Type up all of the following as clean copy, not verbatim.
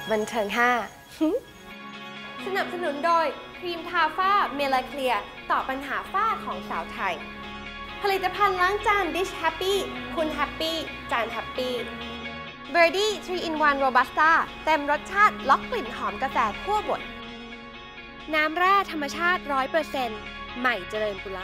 บันเทิง5 สนับสนุนโดยครีมทาฝ้าเมลาเคลียต่อปัญหาฝ้าของสาวไทยผลิตภัณฑ์ล้างจาน Dish Happy คุณแฮปปี้จานแฮปปี้ Birdie 3-in-1 Robusta เต็มรสชาติล็อกกลิ่นหอมกาแฟคั่วบดน้ำแร่ธรรมชาติ 100% ใหม่เจริญปุระ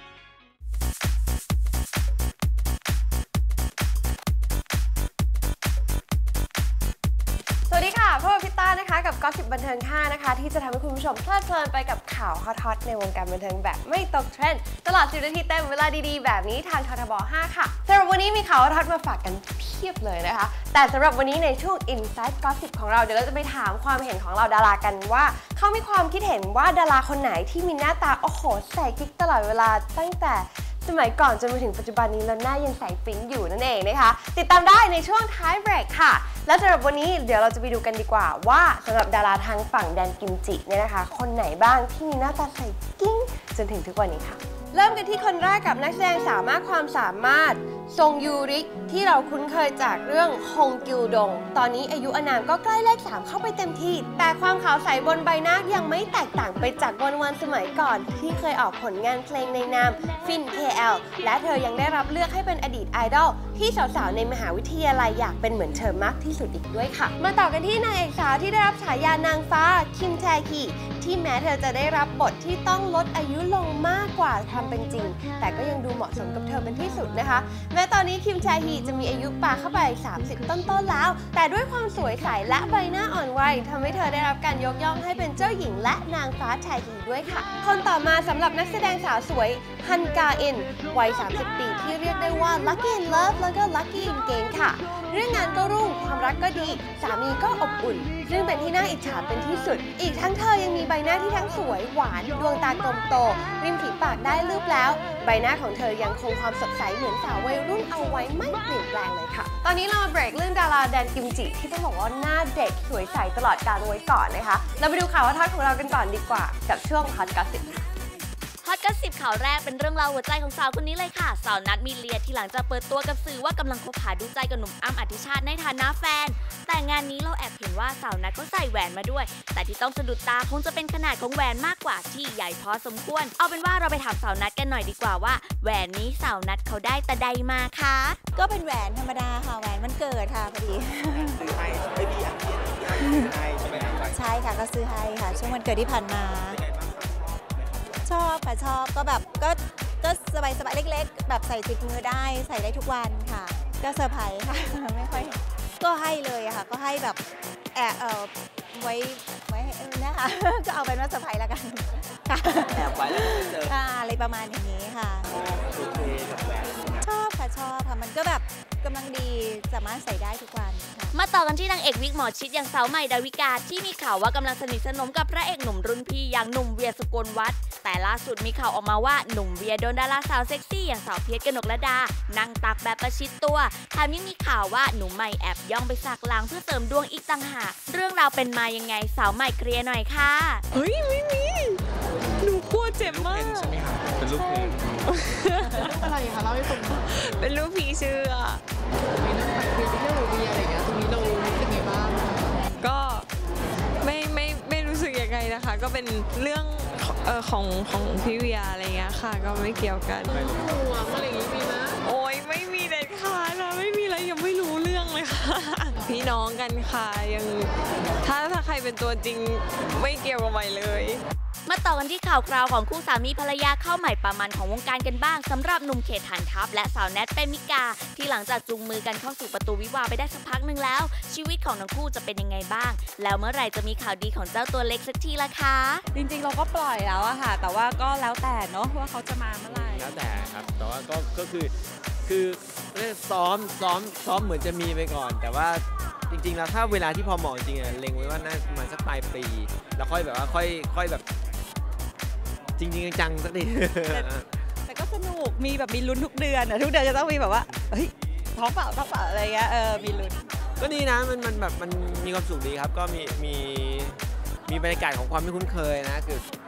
สวัสดีค่ะพบกับพิต้านะคะกับก็สิบบันเทิง5นะคะที่จะทำให้คุณผู้ชมเพลิดเพลินไปกับข่าวฮอตๆในวงการบันเทิงแบบไม่ตกเทรนด์ตลอด10 นาทีเต็มเวลาดีๆแบบนี้ทางททบ5ค่ะสำหรับวันนี้มีข่าวฮอตๆมาฝากกันเพียบเลยนะคะแต่สำหรับวันนี้ในช่วง Inside Gossip ของเราเดี๋ยวเราจะไปถามความเห็นของเราดารากันว่าเขามีความคิดเห็นว่าดาราคนไหนที่มีหน้าตาโอ้โหใส่กิ๊กตลอดเวลาตั้งแต่สมัยก่อนจนมาถึงปัจจุบันนี้แล้วหน้ายังใสปิ๊งอยู่นั่นเองนะคะติดตามได้ในช่วงท้ายเบรกค่ะและสำหรับวันนี้เดี๋ยวเราจะไปดูกันดีกว่าว่าสำหรับดาราทางฝั่งแดนกิมจิเนี่ยนะคะคนไหนบ้างที่มีหน้าตาใสกิ๊งจนถึงทุกวันนี้ค่ะเริ่มกันที่คนแรกกับนักแสดงสาวมากความสามารถซงยูริที่เราคุ้นเคยจากเรื่องฮงกิวดงตอนนี้อายุอานามก็ใกล้เลข3เข้าไปเต็มที่แต่ความขาวใสบนใบหน้ายังไม่แตกต่างไปจากวันสมัยก่อนที่เคยออกผลงานเพลงในนามฟิน KL และเธอยังได้รับเลือกให้เป็นอดีตไอดอลที่สาวๆในมหาวิทยาลัยอยากเป็นเหมือนเธอมากที่สุดอีกด้วยค่ะมาต่อกันที่นางเอกสาวที่ได้รับฉายานางฟ้าคิมแทคีที่แม้เธอจะได้รับบทที่ต้องลดอายุลงมากกว่าความเป็นจริงแต่ก็ยังดูเหมาะสมกับเธอเป็นที่สุดนะคะแม้ตอนนี้คิมแทฮีจะมีอายุปาเข้าไป30ต้นๆแล้วแต่ด้วยความสวยใสและใบหน้าอ่อนวัยทำให้เธอได้รับการยกย่องให้เป็นเจ้าหญิงและนางฟ้าแทฮีด้วยค่ะคนต่อมาสำหรับนักแสดงสาวสวยฮันกาอินวัย30 ปีที่เรียกได้ว่า Lucky in Love แล้วก็ Lucky in Game ค่ะเรื่องงานก็รุ่งความรักก็ดีสามีก็อบอุ่นซึ่งเป็นที่น่าอิจฉาเป็นที่สุดอีกทั้งเธอยังมีใบหน้าที่ทั้งสวยหวานดวงตากลมโตริมฝีปากได้ลืบแล้วใบหน้าของเธอยังคงความสดใสเหมือนสาววัยรุ่นเอาไว้ไม่เปลี่ยนแปลงเลยค่ะตอนนี้เรามาเบรกเรื่องดาราแดนกิมจิที่ต้องบอกว่าหน้าเด็กสวยใสตลอดกาลไว้ก่อนนะคะเราไปดูข่าวฮอตของเรากันก่อนดีกว่ากับช่วงฮอตก็สิบฮอตก็10ข่าวแรกเป็นเรื่องราวหัวใจของสาวคนนี้เลยค่ะสาวนัทมีเลียที่หลังจากเปิดตัวกับสื่อว่ากำลังคบหาดูใจกับหนุ่มอ้ำอธิชาติในฐานะแฟนแต่งานนี้เราแอบเห็นว่าสาวนัทก็ใส่แหวนมาด้วยแต่ที่ต้องสะดุดตาคงจะเป็นขนาดของแหวนมากกว่าที่ใหญ่พอสมควรเอาเป็นว่าเราไปถามสาวนัทกันหน่อยดีกว่าว่าแหวนนี้สาวนัทเขาได้แต่ใดมาคะก็เป็นแหวนธรรมดาค่ะแหวนมันเกิดค่ะพอดีซื้อให้ไม่ดีอ่ะใช่ไหมใช่ค่ะก็ซื้อให้ค่ะช่วงวันเกิดที่ผ่านมาชอบค่ะชอบก็แบบก็สบายเล็กๆแบบใส่ติดมือได้ใส่ได้ทุกวันค่ะก็เซอร์ไพรส์ค่ะไม่ค่อยก็ให้เลยค่ะก็ให้แบบไว้นะคะก็เอาเป็นว่าเซอร์ไพรส์แล้วกันค่ะแอบไว้แล้วเจออะไรประมาณอย่างนี้ค่ะโอเคกับแหวนชอบค่ะมันก็แบบกำลังดีสามารถใส่ได้ทุกวันมาต่อกันที่นางเอกวิกหมอชิดอย่างสาวใหม่ดาวิกาที่มีข่าวว่ากำลังสนิทสนมกับพระเอกหนุ่มรุ่นพี่อย่างหนุ่มเวียสุกลวัฒน์แต่ล่าสุดมีข่าวออกมาว่าหนุ่มเวียโดนดาราสาวเซ็กซี่อย่างสาวเพียรกนกลดานั่งตักแบบประชิดตัวแถมยังมีข่าวว่าหนุ่มใหม่แอบย่องไปสักหลังเพื่อเสริมดวงอีกต่างหากเรื่องราวเป็นมายังไงสาวใหม่เคลียร์หน่อยค่ะเฮ้ยไม่มีหนูกลัวเจ็บมากใช่ไหมคะเป็นลูกเพลงอะไรคะเล่าให้ฟังเป็นลูกผีเชื่อมีเรื่องแบบคุยเรื่องโรเบียอะไรอย่างเงี้ยตรงนี้เราเป็นไงบ้างก็ไม่รู้สึกยังไงนะคะก็เป็นเรื่องของพี่เวียอะไรเงี้ยค่ะก็ไม่เกี่ยวกันห่วงอะไรอย่างงี้มีนะโอ้ยไม่มีเด็ดขาดนะไม่มีอะไรยังไม่รู้เรื่องเลยค่ะพี่น้องกันค่ะยังถ้าใครเป็นตัวจริงไม่เกี่ยวกับใหม่เลยมาต่อกันที่ข่าวคราวของคู่สามีภรรยาเข้าใหม่ประมาณของวงการกันบ้างสำหรับหนุ่มเขตฐานทัพและสาวแนทเปมิกาที่หลังจากจูงมือกันเข้าสู่ประตูวิวาห์ไปได้สักพักหนึ่งแล้วชีวิตของทั้งคู่จะเป็นยังไงบ้างแล้วเมื่อไหร่จะมีข่าวดีของเจ้าตัวเล็กสักทีล่ะคะจริงๆเราก็ปล่อยแล้วอะค่ะแต่ว่าก็แล้วแต่เนาะว่าเขาจะมาเมื่อไหร่แล้วแต่ครับแต่ว่าก็คือซ้อมเหมือนจะมีไปก่อนแต่ว่าจริงๆแล้วถ้าเวลาที่พอเหมาะจริงๆเล็งไว้ว่าน่าประมาณสักปลายปีแล้วค่อยแบบว่าค่อยแบบจริงๆจังสักทีแต่ก็สนุกมีแบบมีลุ้นทุกเดือนทุกเดือนจะต้องมีแบบว่าเฮ้ยท้องเปล่าอะไรเงี้ยมีลุ้นก็ดีนะมันแบบมันมีความสุขดีครับก็มีบรรยากาศของความไม่คุ้นเคยนะคื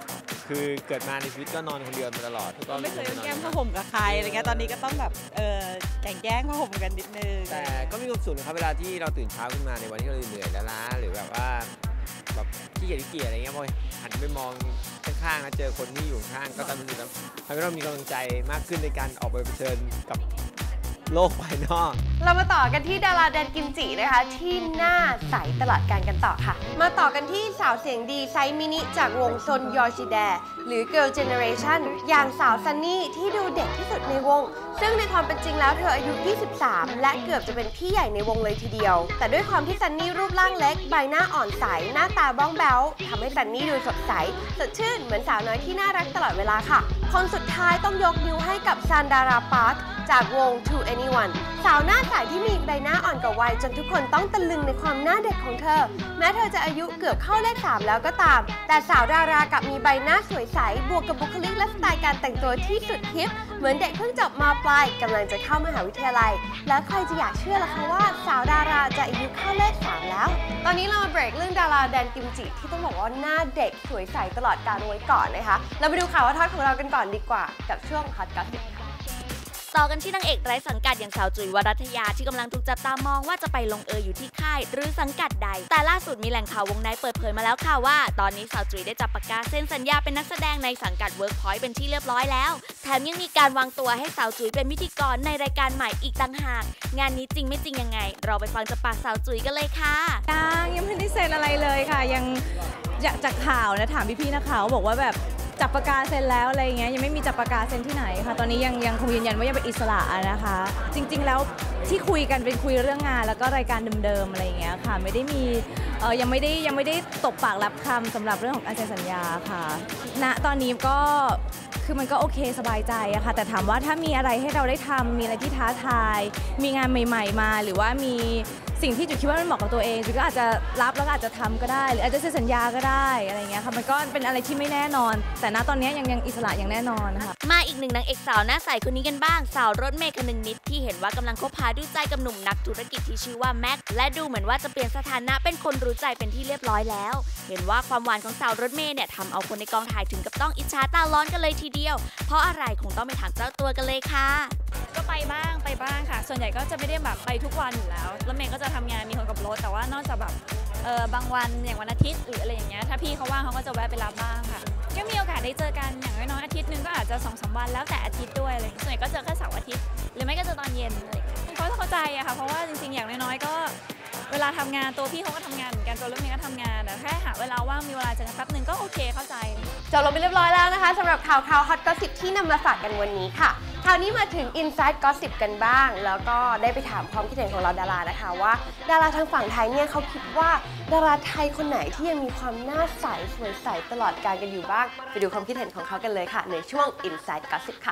คือเกิดมาในชีวิตก็นอนคนเดียวมาตลอดก็ไม่เคยแย่งผ้าห่มกับใครอะไรเงี้ยตอนนี้ก็ต้องแบบแย่งผ้าห่มกันนิดนึงแต่ก็มีความสุขนะครับเวลาที่เราตื่นเช้าขึ้นมาในวันที่เราเหนื่อยล้าหรือแบบว่าแบบขี้เกียจอะไรเงี้ยพอหันไปมองข้างๆแล้วเจอคนที่อยู่ข้างก็ทำให้เรามีกำลังใจมากขึ้นในการออกไปเผชิญกับโลกภายนอกเรามาต่อกันที่ดาราแดนกิมจินะคะที่หน้าใสตลอดการกันต่อค่ะมาต่อกันที่สาวเสียงดีไซส์มินิจากวงซนยอชิแดหรือ Girl Generation อย่างสาวซันนี่ที่ดูเด็กที่สุดในวงซึ่งในความเป็นจริงแล้วเธออายุ 23 และเกือบจะเป็นพี่ใหญ่ในวงเลยทีเดียวแต่ด้วยความที่ซันนี่รูปร่างเล็กใบหน้าอ่อนใสหน้าตาบ้องแบ๊วทำให้ซันนี่ดูสดใสสดชื่นเหมือนสาวน้อยที่น่ารักตลอดเวลาค่ะคนสุดท้ายต้องยกนิ้วให้กับซันดาราปาร์คจากวง To Anyone สาวหน้าใสที่มีใบหน้าอ่อนกว่าวัยจนทุกคนต้องตะลึงในความหน้าเด็กของเธอแม้เธอจะอายุเกือบเข้าเลข 3แล้วก็ตามแต่สาวดารากับมีใบหน้าสวยใสบวกกับบุคลิกและสไตล์การแต่งตัวที่สุดฮิปเหมือนเด็กเพิ่งจบม.ปลายกำลังจะเข้ามหาวิทยาลัยแล้วใครจะอยากเชื่อล่ะคะว่าสาวดาราจะอายุเข้าเลข 3แล้วตอนนี้เรามาเบรกเรื่องดาราแดนกิมจิที่ต้องบอกว่าหน้าเด็กสวยใสตลอดกาลไว้ก่อนนะคะเราไปดูข่าวฮอตของเรากันก่อนดีกว่ากับช่วงฮอตก็อสซิปต่อกันที่นางเอกไร้สังกัดอย่างสาวจุ๋ยวรัตยาที่กำลังถูกจับตามองว่าจะไปลงอยู่ที่ค่ายหรือสังกัดใดแต่ล่าสุดมีแหล่งข่าววงในเปิดเผยมาแล้วค่ะว่าตอนนี้สาวจุ๋ยได้จับปากกาเซ็นสัญญาเป็นนักแสดงในสังกัด Workpoint เป็นที่เรียบร้อยแล้วแถมยังมีการวางตัวให้สาวจุ๋ยเป็นพิธีกรในรายการใหม่อีกต่างหากงานนี้จริงไม่จริงยังไงเราไปฟังจากปากสาวจุ๋ยกันเลยค่ะยังไม่ได้เซ็นอะไรเลยค่ะยังจากข่าวนะถามพี่ๆนักข่าวบอกว่าแบบจับปากกาเซ็นแล้วอะไรเงี้ยยังไม่มีจับปากกาเซ็นที่ไหนค่ะตอนนี้ยังคงยืนยันว่ายังเป็นอิสระนะคะจริงๆแล้วที่คุยกันเป็นคุยเรื่องงานแล้วก็รายการเดิมๆอะไรเงี้ยค่ะไม่ได้มียังไม่ได้ตกปากรับคำสำหรับเรื่องของการเซ็นสัญญาค่ะณตอนนี้ก็คือมันก็โอเคสบายใจอะค่ะแต่ถามว่าถ้ามีอะไรให้เราได้ทำมีอะไรที่ท้าทายมีงานใหม่ๆมาหรือว่ามีสิ่งที่จุ๋ยคิดว่ามันเหมาะกับตัวเองจุ๋ยก็อาจจะรับแล้วก็อาจจะทำก็ได้หรืออาจจะเซ็นสัญญาก็ได้อะไรเงี้ยค่ะมันก็เป็นอะไรที่ไม่แน่นอนแต่ณตอนนี้ยังอิสระอย่างแน่นอนนะคะมาอีกหนึ่งนางเอกสาวหน้าใสคนนี้กันบ้างสาวรถเมย์คนึงนิดที่เห็นว่ากำลังคบหาดูใจกับหนุ่มนักธุรกิจที่ชื่อว่าแม็กและดูเหมือนว่าจะเปลี่ยนสถานะเป็นคนรู้ใจเป็นที่เรียบร้อยแล้วเห็นว่าความหวานของสาวรถเมย์เนี่ยทำเอาคนในกองถ่ายถึงกับต้องอิจฉาตาร้อนกันเลยทีเดียวเพราะอะไรคงต้องไปถามเจ้าตัวกันเลยค่ะก็ไปบ้างค่ะส่วนใหญ่ก็จะไม่ได้แบบไปทุกวันอยู่แล้วรถเมย์ก็จะทำงานมีคนกับรถแต่ว่านอกจากแบบบางวันอย่างวันอาทิตย์หรืออะไรอย่างเงี้ยถ้าพี่เขาว่างเขาก็จะแวะไปรับบ้างค่ะก็มีโอกาสได้เจอกันอย่างน้อยๆอาทิตย์นึงก็อาจจะ 2-3 วันแล้วแต่อาทิตย์ด้วยอะไรส่วนใหญ่ก็เจอแค่เสาร์อาทิตย์หรือไม่ก็เจอตอนเย็นอะไรเขาเข้าใจอะค่ะเพราะว่าจริงๆอย่างน้อยๆก็เวลาทำงานตัวพี่เขาก็ทำงานเหมือนกันตัวรถเมย์ก็ทำงานแต่แค่หาเวลาว่างมีเวลาเจอกันแป๊บนึงก็โอเคเข้าใจจบลงไปเรียบร้อยแล้วนะคะสำหรับข่าวฮอตก็อสซิปที่นำมาฝากกันวันนี้ค่ะคราวนี้มาถึง Inside Gossip กันบ้างแล้วก็ได้ไปถามความคิดเห็นของเราดารานะคะว่าดาราทางฝั่งไทยเนี่ยเขาคิดว่าดาราไทยคนไหนที่ยังมีความหน้าใสสวยใสตลอดกาลกันอยู่บ้างไปดูความคิดเห็นของเขากันเลยค่ะในช่วง Inside Gossip ค่ะ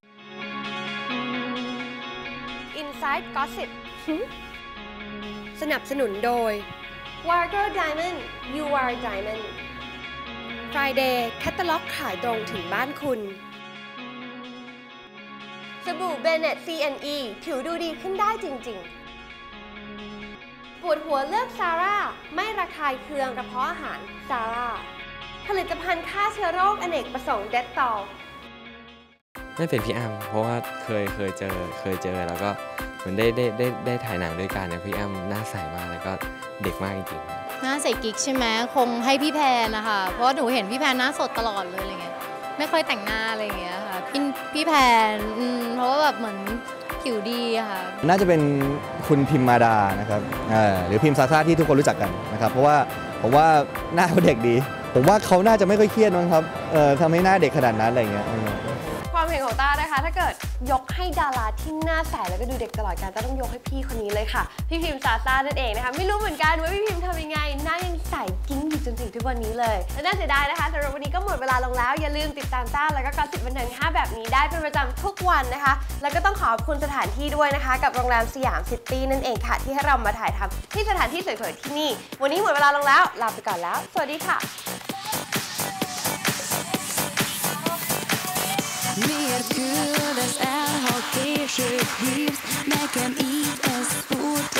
Inside Gossip สนับสนุนโดย Wargo Diamond You Are Diamond Friday แคตตาล็อกขายตรงถึงบ้านคุณสบู่เบเนต CNE ผิวดูดีขึ้นได้จริงๆปวดหัวเลือกซาร่าไม่ระคายเคืองกระเพาะอาหารซาร่าผลิตภัณฑ์ฆ่าเชื้อโรคอเนกประสงค์เดตตอลไม่เป็นพี่อ้ำเพราะว่าเคยเจอแล้วก็เหมือนได้ถ่ายหนังด้วยกันเนี่ยพี่อ้ำหน้าใสมากแล้วก็เด็กมากจริงๆหน้าใสกิ๊กใช่ไหมคงให้พี่แพนนะคะเพราะหนูเห็นพี่แพนหน้าสดตลอดเลยอะไรเงี้ยไม่ค่อยแต่งหน้าอะไรเงี้ยค่ะพี่แพนเพราะว่าแบบเหมือนผิวดีค่ะน่าจะเป็นคุณพิมมาดานะครับหรือพิมซาซ่าที่ทุกคนรู้จักกันนะครับเพราะว่าผมว่าหน้าเขาเด็กดีผมว่าเขาน่าจะไม่ค่อยเครียดมั้งครับทำให้หน้าเด็กขนาดนั้นอะไรเงี้ยความเห็นของต้านะคะถ้าเกิดยกให้ดาราที่หน้าใสแล้วก็ดูเด็กตลอดกาลต้องยกให้พี่คนนี้เลยค่ะพี่พิมซาซ่านั่นเองนะคะไม่รู้เหมือนกันว่าพี่พิมทำยังไงหน้ายังใสกิ้งอยู่จนถึงทุกวันนี้เลยและน่าเสียดายนะคะสำหรับวันนี้ก็หมดเวลาลงแล้วอย่าลืมติดตามต้าแล้วก็Gossipบันเทิง5แบบนี้ได้เป็นประจำทุกวันนะคะแล้วก็ต้องขอบคุณสถานที่ด้วยนะคะกับโรงแรมสยามซิตี้นั่นเองค่ะที่ให้เรามาถ่ายทำที่สถานที่สวยๆที่นี่วันนี้หมดเวลาลงแล้วลาไปก่อนแล้วสวัสดีค่ะ Mer kul, dess är har t-shirt, med kan i ett sport